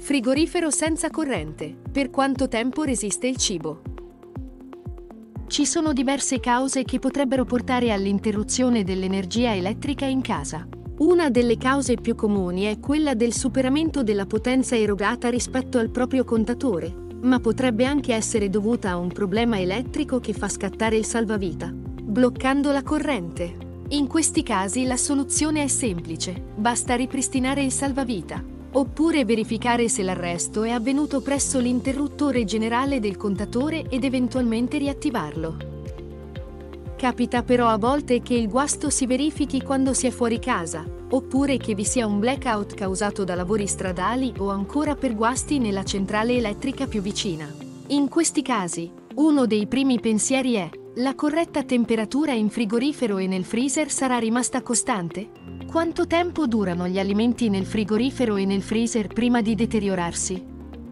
Frigorifero senza corrente. Per quanto tempo resiste il cibo? Ci sono diverse cause che potrebbero portare all'interruzione dell'energia elettrica in casa. Una delle cause più comuni è quella del superamento della potenza erogata rispetto al proprio contatore, ma potrebbe anche essere dovuta a un problema elettrico che fa scattare il salvavita, bloccando la corrente. In questi casi la soluzione è semplice, basta ripristinare il salvavita, oppure verificare se l'arresto è avvenuto presso l'interruttore generale del contatore ed eventualmente riattivarlo. Capita però a volte che il guasto si verifichi quando si è fuori casa, oppure che vi sia un blackout causato da lavori stradali o ancora per guasti nella centrale elettrica più vicina. In questi casi, uno dei primi pensieri è: la corretta temperatura in frigorifero e nel freezer sarà rimasta costante? Quanto tempo durano gli alimenti nel frigorifero e nel freezer prima di deteriorarsi?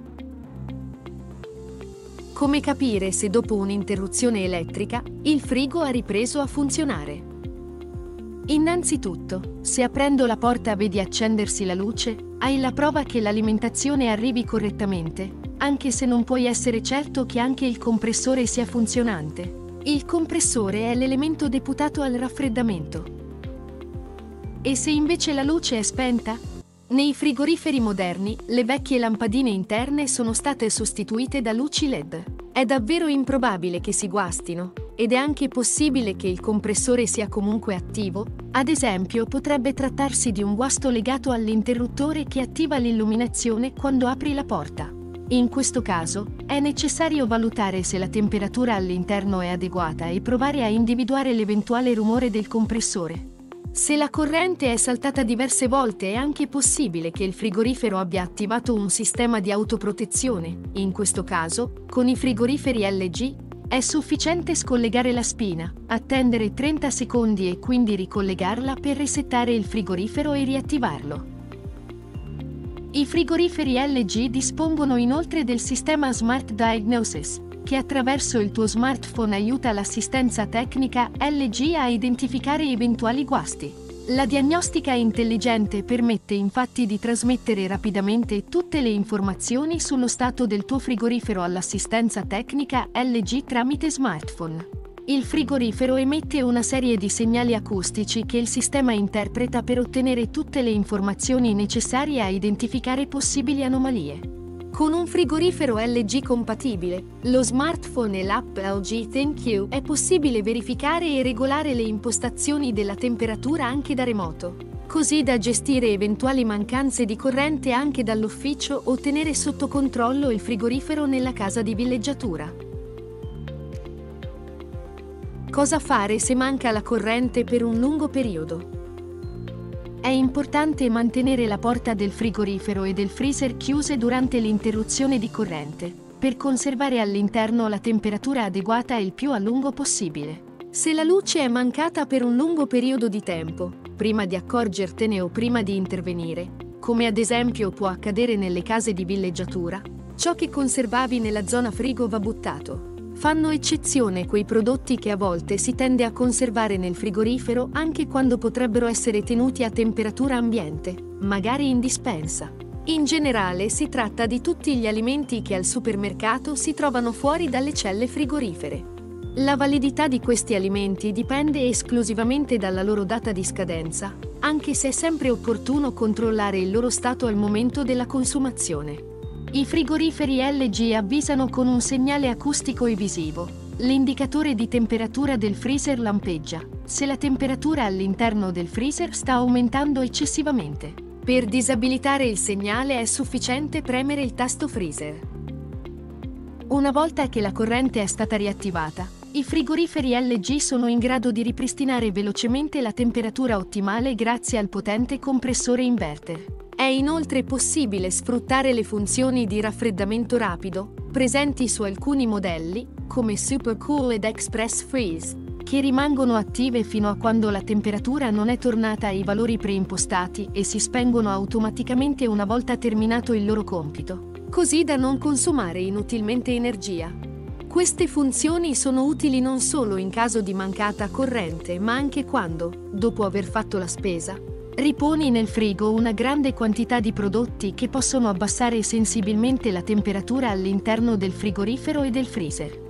Come capire se dopo un'interruzione elettrica il frigo ha ripreso a funzionare? Innanzitutto, se aprendo la porta vedi accendersi la luce, hai la prova che l'alimentazione arrivi correttamente, anche se non puoi essere certo che anche il compressore sia funzionante. Il compressore è l'elemento deputato al raffreddamento. E se invece la luce è spenta? Nei frigoriferi moderni, le vecchie lampadine interne sono state sostituite da luci LED. È davvero improbabile che si guastino, ed è anche possibile che il compressore sia comunque attivo. Ad esempio, potrebbe trattarsi di un guasto legato all'interruttore che attiva l'illuminazione quando apri la porta. In questo caso, è necessario valutare se la temperatura all'interno è adeguata e provare a individuare l'eventuale rumore del compressore. Se la corrente è saltata diverse volte, è anche possibile che il frigorifero abbia attivato un sistema di autoprotezione. In questo caso, con i frigoriferi LG, è sufficiente scollegare la spina, attendere 30 secondi e quindi ricollegarla per resettare il frigorifero e riattivarlo. I frigoriferi LG dispongono inoltre del sistema Smart Diagnosis, che attraverso il tuo smartphone aiuta l'assistenza tecnica LG a identificare eventuali guasti. La diagnostica intelligente permette infatti di trasmettere rapidamente tutte le informazioni sullo stato del tuo frigorifero all'assistenza tecnica LG tramite smartphone. Il frigorifero emette una serie di segnali acustici che il sistema interpreta per ottenere tutte le informazioni necessarie a identificare possibili anomalie. Con un frigorifero LG compatibile, lo smartphone e l'app LG ThinQ è possibile verificare e regolare le impostazioni della temperatura anche da remoto, così da gestire eventuali mancanze di corrente anche dall'ufficio o tenere sotto controllo il frigorifero nella casa di villeggiatura. Cosa fare se manca la corrente per un lungo periodo? È importante mantenere la porta del frigorifero e del freezer chiuse durante l'interruzione di corrente, per conservare all'interno la temperatura adeguata il più a lungo possibile. Se la luce è mancata per un lungo periodo di tempo, prima di accorgertene o prima di intervenire, come ad esempio può accadere nelle case di villeggiatura, ciò che conservavi nella zona frigo va buttato. Fanno eccezione quei prodotti che a volte si tende a conservare nel frigorifero anche quando potrebbero essere tenuti a temperatura ambiente, magari in dispensa. In generale si tratta di tutti gli alimenti che al supermercato si trovano fuori dalle celle frigorifere. La validità di questi alimenti dipende esclusivamente dalla loro data di scadenza, anche se è sempre opportuno controllare il loro stato al momento della consumazione. I frigoriferi LG avvisano con un segnale acustico e visivo. L'indicatore di temperatura del freezer lampeggia se la temperatura all'interno del freezer sta aumentando eccessivamente. Per disabilitare il segnale è sufficiente premere il tasto freezer. Una volta che la corrente è stata riattivata, i frigoriferi LG sono in grado di ripristinare velocemente la temperatura ottimale grazie al potente compressore inverter. È inoltre possibile sfruttare le funzioni di raffreddamento rapido, presenti su alcuni modelli, come Supercool ed Express Freeze, che rimangono attive fino a quando la temperatura non è tornata ai valori preimpostati e si spengono automaticamente una volta terminato il loro compito, così da non consumare inutilmente energia. Queste funzioni sono utili non solo in caso di mancata corrente, ma anche quando, dopo aver fatto la spesa, Riponi nel frigo una grande quantità di prodotti che possono abbassare sensibilmente la temperatura all'interno del frigorifero e del freezer.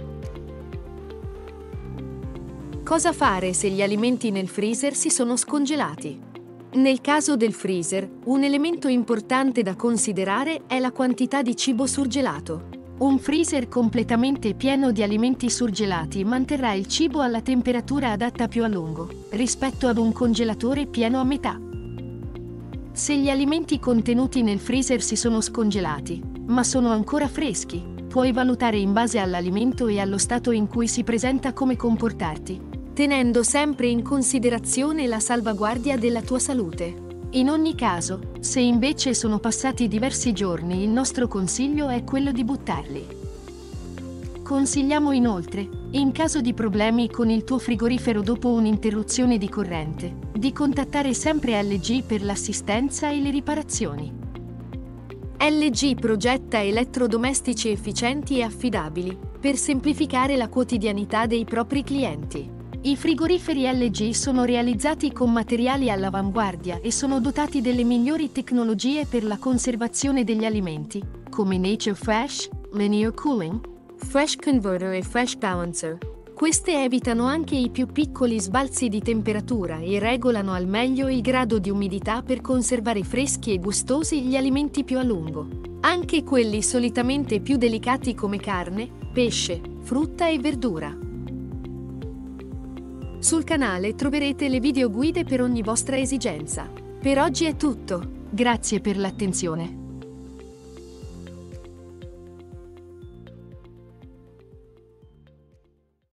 Cosa fare se gli alimenti nel freezer si sono scongelati? Nel caso del freezer, un elemento importante da considerare è la quantità di cibo surgelato. Un freezer completamente pieno di alimenti surgelati manterrà il cibo alla temperatura adatta più a lungo, rispetto ad un congelatore pieno a metà. Se gli alimenti contenuti nel freezer si sono scongelati, ma sono ancora freschi, puoi valutare in base all'alimento e allo stato in cui si presenta come comportarti, tenendo sempre in considerazione la salvaguardia della tua salute. In ogni caso, se invece sono passati diversi giorni, il nostro consiglio è quello di buttarli. Consigliamo inoltre, in caso di problemi con il tuo frigorifero dopo un'interruzione di corrente, di contattare sempre LG per l'assistenza e le riparazioni. LG progetta elettrodomestici efficienti e affidabili, per semplificare la quotidianità dei propri clienti. I frigoriferi LG sono realizzati con materiali all'avanguardia e sono dotati delle migliori tecnologie per la conservazione degli alimenti, come Nature Fresh, Linear Cooling, Fresh Converter e Fresh Balancer. Queste evitano anche i più piccoli sbalzi di temperatura e regolano al meglio il grado di umidità per conservare freschi e gustosi gli alimenti più a lungo, anche quelli solitamente più delicati come carne, pesce, frutta e verdura. Sul canale troverete le video guide per ogni vostra esigenza. Per oggi è tutto. Grazie per l'attenzione.